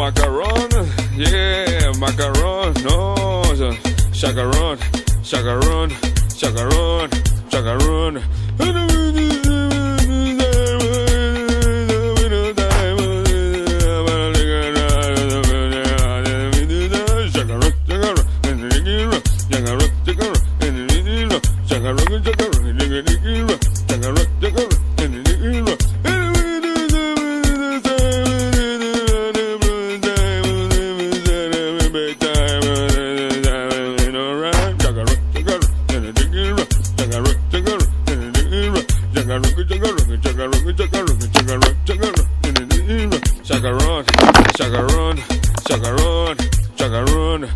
Macaron, yeah, macaron, no, chacaron, chacaron, chacaron, chacaron. Chaccaron, chaccaron, chaccaron, chaccaron.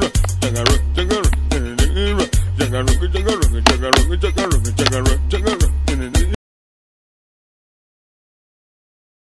Chaccaron, chaccaron, chaccaron, chaccaron, chaccaron, chaccaron.